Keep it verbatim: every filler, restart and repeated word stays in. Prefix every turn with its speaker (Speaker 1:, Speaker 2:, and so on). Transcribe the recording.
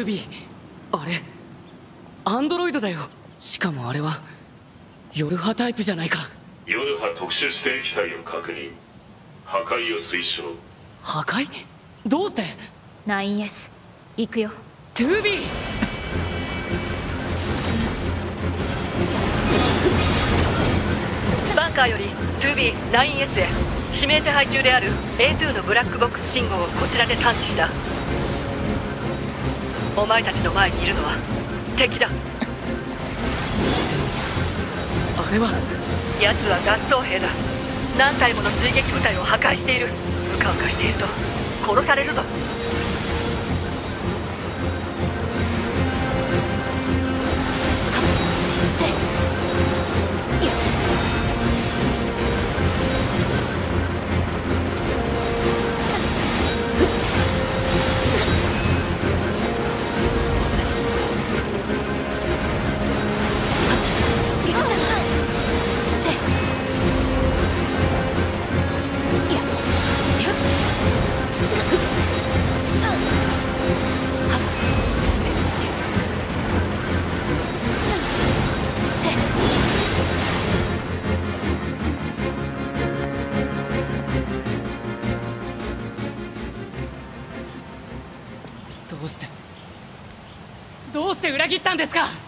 Speaker 1: ビー、あれアンドロイドだよ。しかもあれはヨルハタイプじゃないか。
Speaker 2: ヨルハ特殊指定機体を確認。破壊を推奨。
Speaker 1: 破壊？どうして？
Speaker 3: ナインエス 行くよ。
Speaker 1: トゥービー。
Speaker 4: バンカーより トゥービーナインエス へ指名手配中である エーツー のブラックボックス信号をこちらで探知した。お前たちの前にいるのは敵だ。
Speaker 1: あれは
Speaker 4: 奴は合奏兵だ。何体もの追撃部隊を破壊している。うかうかしていると殺されるぞ。
Speaker 1: どうしてどうして裏切ったんですか？